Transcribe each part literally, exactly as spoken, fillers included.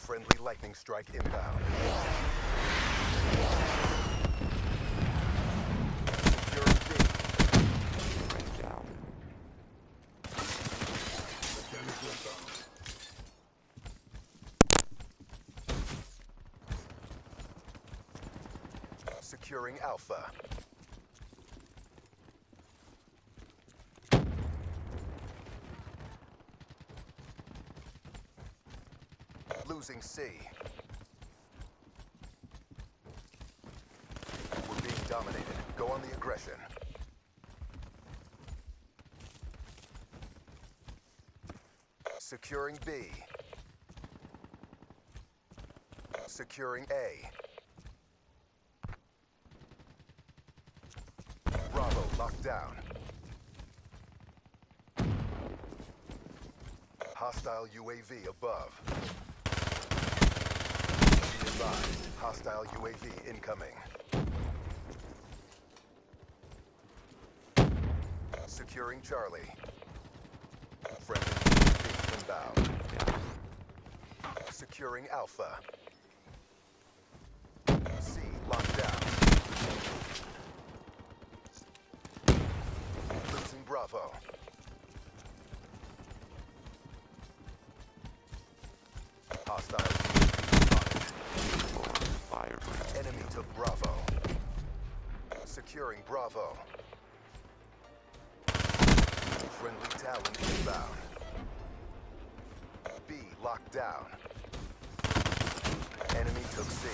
Friendly lightning strike inbound. Securing B. Right down. Securing Alpha. Losing C. We're being dominated. Go on the aggression. Securing B. Securing A. Bravo locked down. Hostile U A V above. Be advised, hostile U A V incoming. Securing Charlie. Friendly U A V inbound. Securing Alpha. C locked down. Losing Bravo. Hostile Fire. enemy took Bravo. Securing Bravo. Friendly Talon inbound. B locked down. Enemy took C.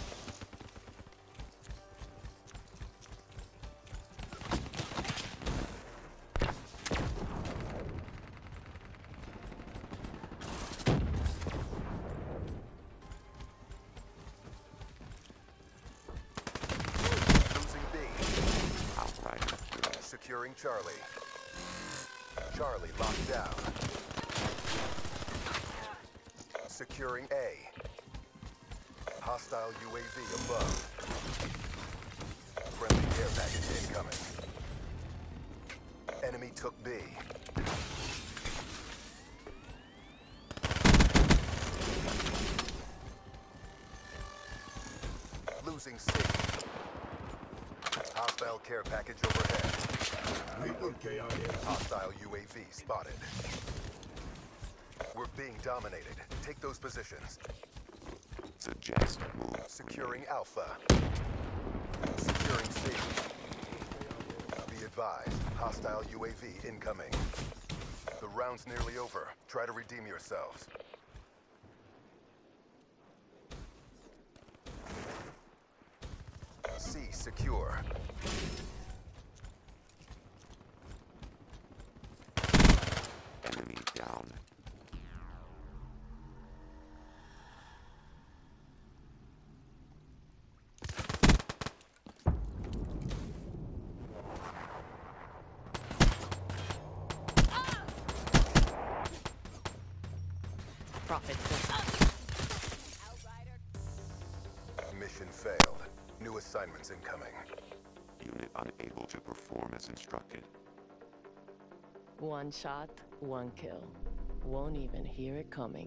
Losing B. Outrider. Securing Charlie. Charlie locked down. Securing A. Hostile U A V above. Friendly care package incoming. Enemy took B. Losing C. Hostile care package overhead. Hostile U A V spotted. We're being dominated. Take those positions. Suggest move. Securing Alpha. Securing C. Be advised, hostile U A V incoming. The round's nearly over. Try to redeem yourselves. C secure. Enemy down. Profit. Mission failed. New assignments incoming. Unit unable to perform as instructed. One shot, one kill. Won't even hear it coming.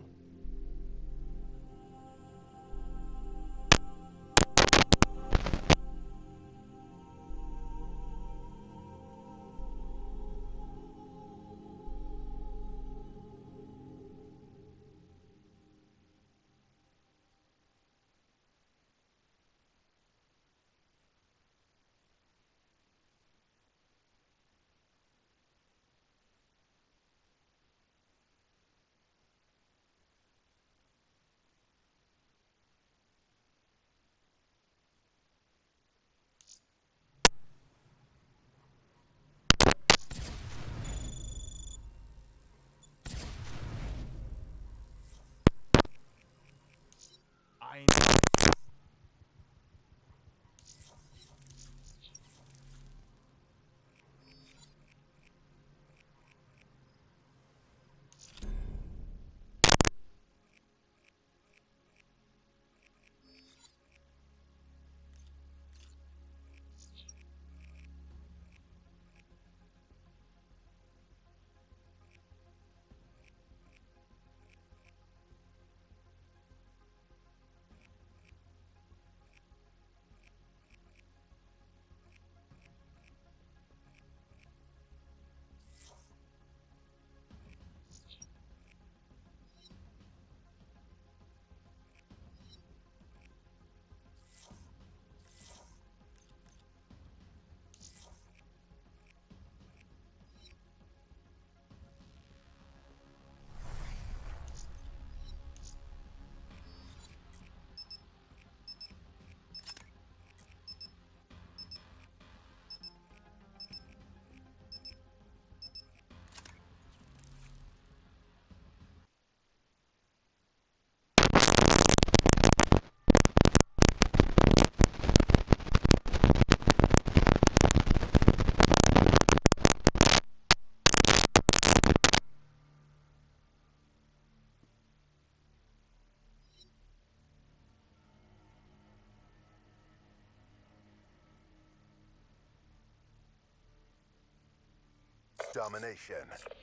Domination.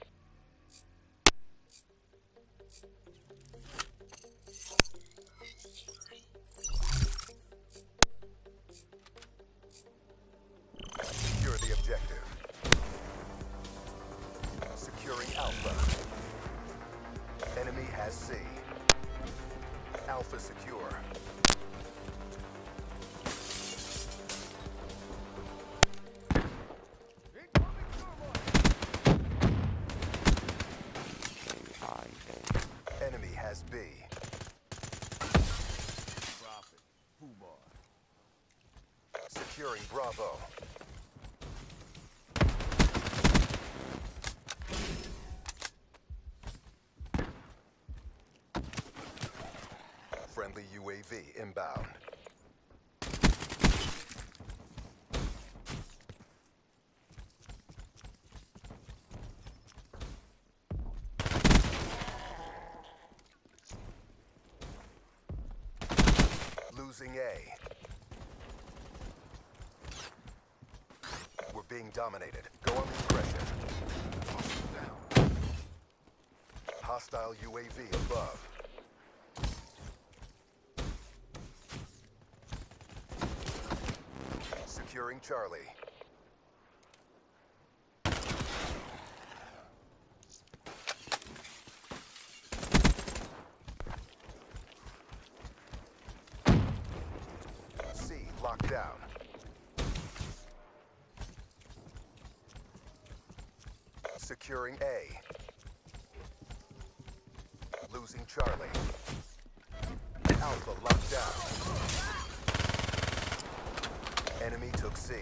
Secure the objective. Securing Alpha. Enemy has C. Alpha secure. Enemy has B. Securing Bravo. Friendly U A V inbound. Losing A. We're being dominated. Go on the aggression. Hostile U A V above. Securing Charlie. C locked down. Securing A. Losing Charlie. Alpha locked down. Enemy took C.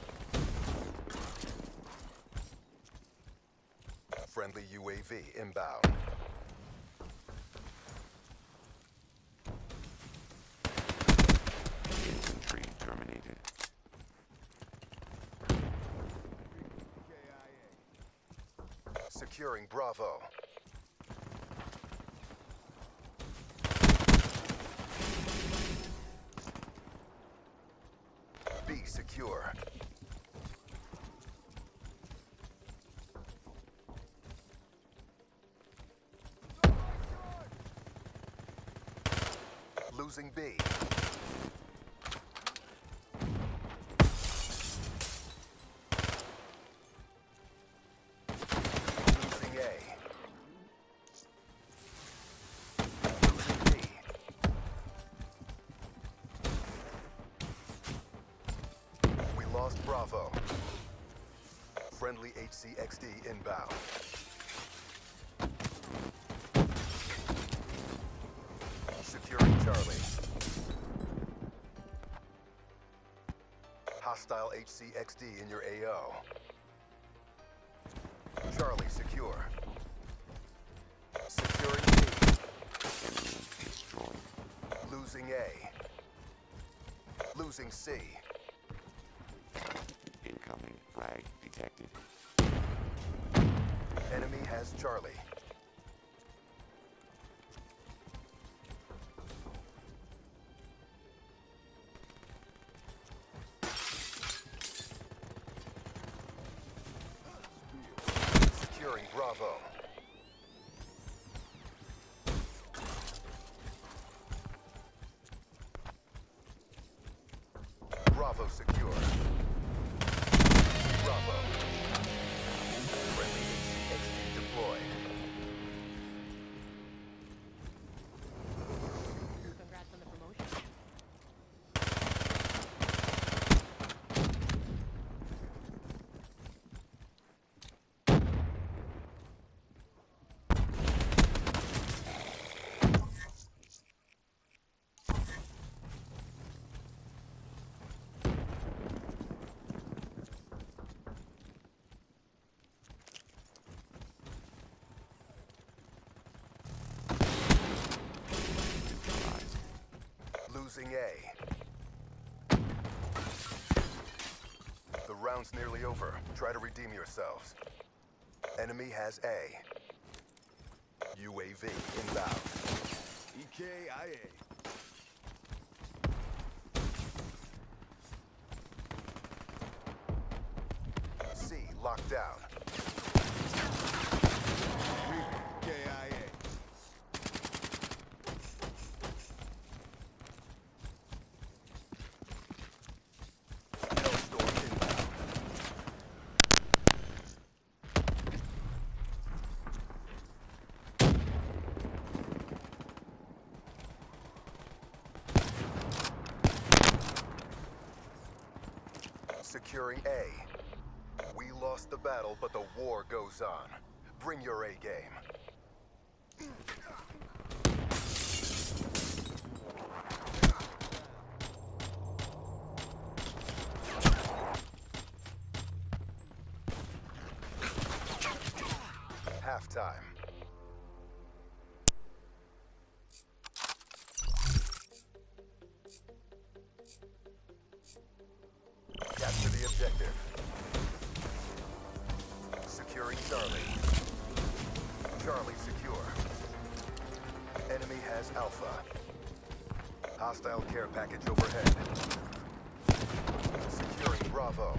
Friendly U A V inbound. Infantry terminated. Securing Bravo. B secure. Losing B. Losing A. Losing B. We lost Bravo. Friendly H C X D inbound. Securing Charlie. Hostile H C X D in your A O. Charlie secure. Securing B. Enemy destroyed. Losing A. Losing C. Incoming flag detected. Enemy has Charlie. Securing Bravo. Bravo secure. Bravo. Friendly H C X D deployed. Congrats on the promotion. Losing A. The round's nearly over. Try to redeem yourselves. Enemy has A. U A V inbound. E K I A. C locked down. Securing A. We lost the battle, but the war goes on. Bring your A game. Halftime. Capture the objective. Securing Charlie. Charlie secure. Enemy has Alpha. Hostile care package overhead. Securing Bravo.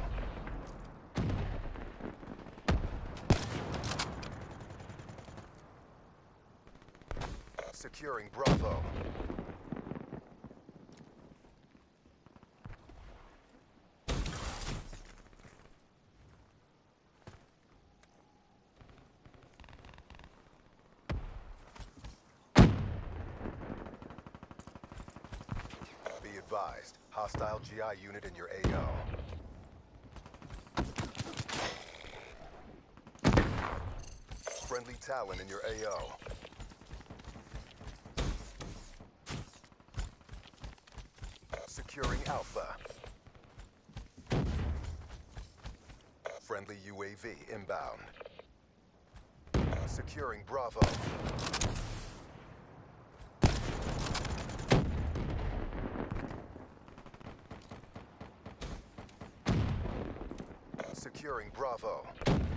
Securing Bravo. Be advised, hostile G I unit in your A O. Friendly Talon in your A O. Securing Alpha. Friendly U A V inbound. Securing Bravo. Securing Bravo.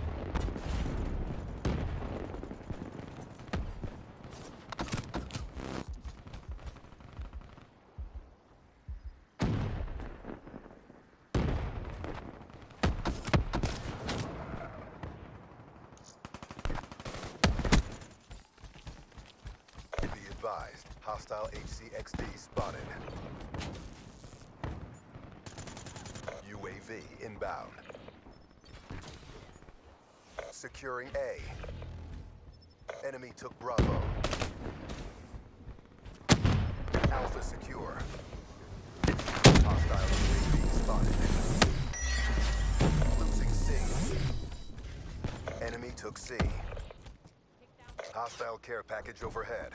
Advised, hostile H C X D spotted. U A V inbound. Securing A. Enemy took Bravo. Alpha secure. Hostile U A V spotted. Losing C. Enemy took C. Hostile care package overhead.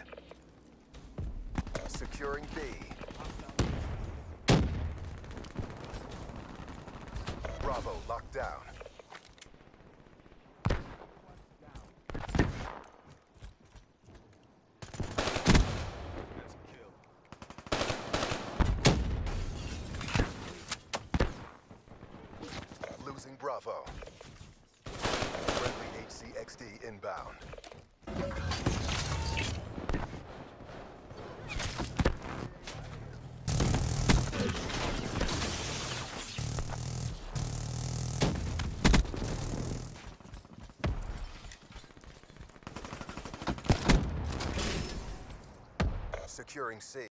Securing B. Bravo locked down. Losing Bravo. Friendly H C X D inbound. Securing C.